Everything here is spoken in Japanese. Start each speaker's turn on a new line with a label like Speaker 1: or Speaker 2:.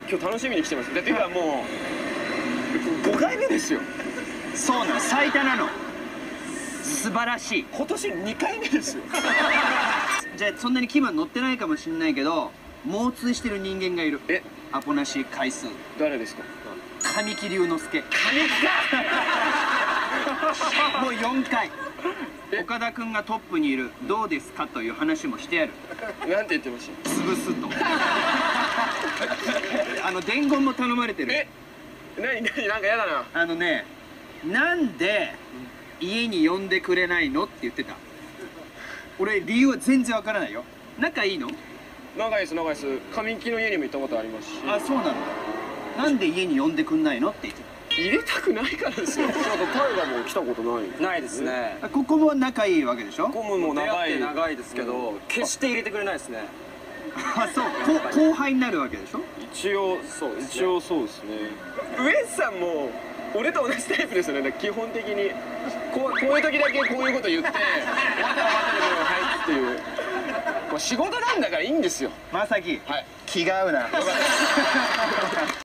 Speaker 1: 今日楽しみに来てます。だって今もう5回目ですよ。
Speaker 2: そうなの、最多なの。素晴らしい。
Speaker 1: 今年2回目ですよ。
Speaker 2: じゃあそんなに気分乗ってないかもしれないけど、猛追してる人間がいる。アポなし回数。
Speaker 1: 誰ですか？
Speaker 2: 神木隆之介。
Speaker 1: 神木か。
Speaker 2: もう4回。岡田君がトップにいる。どうですかという話もしてやる。
Speaker 1: なんて言ってました？
Speaker 2: 潰すと。伝言も頼まれてる。
Speaker 1: 何なんかやだな。
Speaker 2: なんで家に呼んでくれないのって言ってた。俺理由は全然わからないよ。仲いいの？
Speaker 1: 長いです、長いです。神木の家にも行ったことありますし。
Speaker 2: あ、そうなんだ。なんで家に呼んでくんないのって言ってた。
Speaker 1: 入れたくないからですよ。あとタイガも来たことないですね。
Speaker 2: ここも仲いいわけでしょ？
Speaker 1: コムも長い
Speaker 3: ですけど、決して入れてくれないですね。
Speaker 2: あ、そう。後輩になるわけでしょ？
Speaker 1: 一応そうですね。ウエスさんも俺と同じタイプですよね。基本的にこういう時だけこういうこと言って、終わったら終わったではいっていう。仕事なんだからいいんですよ。
Speaker 2: まさき、気が合うな。